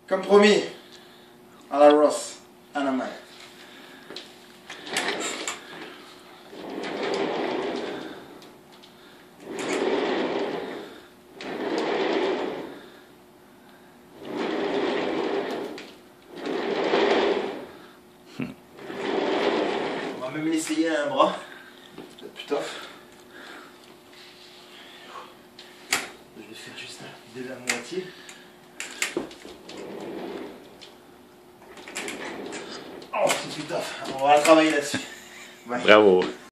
Comme promis, à la Ross, à la main. On va même l'essayer à un bras. C'est plus tough. Je vais faire juste de la moitié. Oh, c'est plus tough. On va travailler là-dessus. Ouais. Bravo.